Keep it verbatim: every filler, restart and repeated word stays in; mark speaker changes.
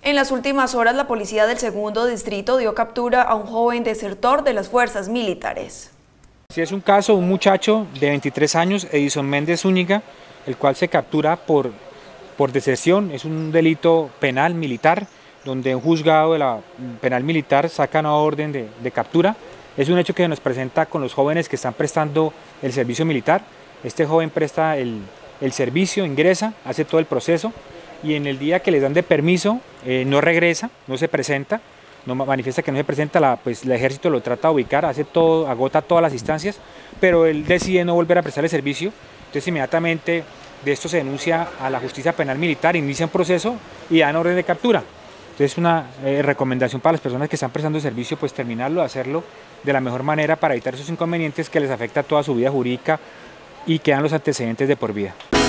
Speaker 1: En las últimas horas, la policía del segundo distrito dio captura a un joven desertor de las fuerzas militares.
Speaker 2: Si es un caso, un muchacho de veintitrés años, Edison Méndez Zúñiga, el cual se captura por, por deserción. Es un delito penal militar, donde un juzgado de la penal militar saca una orden de, de captura. Es un hecho que nos presenta con los jóvenes que están prestando el servicio militar. Este joven presta el, el servicio, ingresa, hace todo el proceso, y en el día que les dan de permiso eh, no regresa, no se presenta, no manifiesta que no se presenta, la, pues el ejército lo trata de ubicar, hace todo, agota todas las instancias, pero él decide no volver a prestar el servicio. Entonces inmediatamente de esto se denuncia a la justicia penal militar, inicia un proceso y dan orden de captura. Entonces una eh, recomendación para las personas que están prestando el servicio, pues terminarlo, hacerlo de la mejor manera para evitar esos inconvenientes que les afecta a toda su vida jurídica y quedan los antecedentes de por vida.